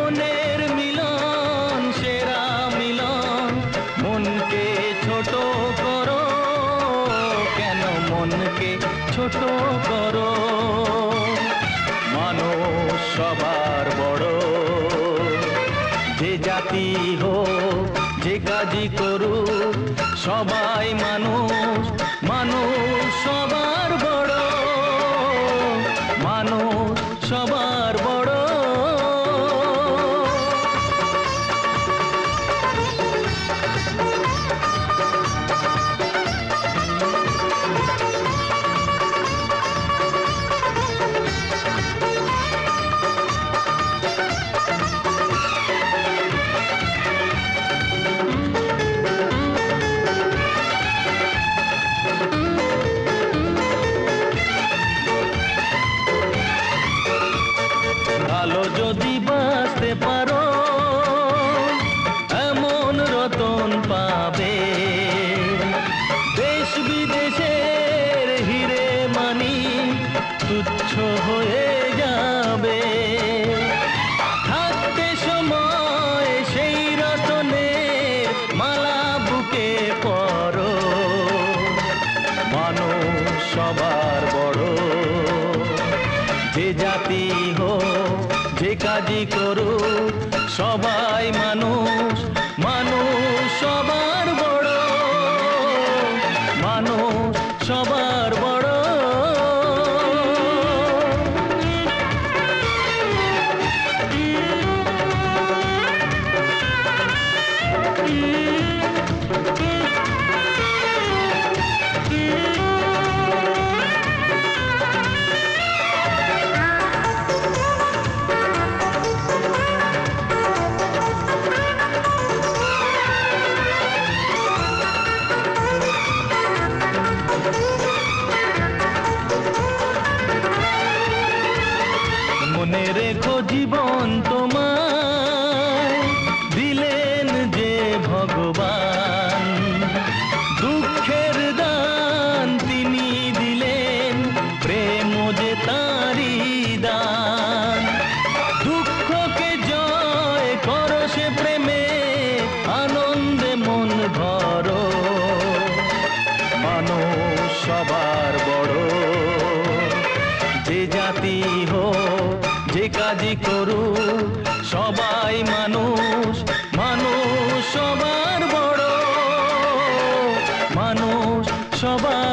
মনের মিলন সেরা মিলন, মনকে ছোট করো কেন, মনকে ছোট করো। মানুষ সবার বড়, যে জাতি হোক যে কাজই করুক, সবাই মানুষ, মানুষ সবার বড়, মানুষ সবার বড়। ভালো যদি বাঁচতে পারো এমন রতন পাবে, দেশ বিদেশের হিরে মানি তুচ্ছ হয়ে যাবে। থাকতে সময় সেই রতনের মালা বুকে পরো, মানুষ সবার বড়, যে জাতি হোক যে কাজই করুক, সবাই মানুষ, মানুষ সবার বড়, মানুষ সবার বড়। মনে রেখো জীবন তোমায় দিলেন যে ভগবান, দুঃখের দান তিনি দিলেন, প্রেম যে তাঁরই দান। দুঃখকে জয় করো সে প্রেমে, আনন্দে মন ভরো, মানুষ সবার বড়, যে জাতি হোক যে কাজই করুক, সবাই মানুষ, মানুষ সবার বড়, মানুষ সবার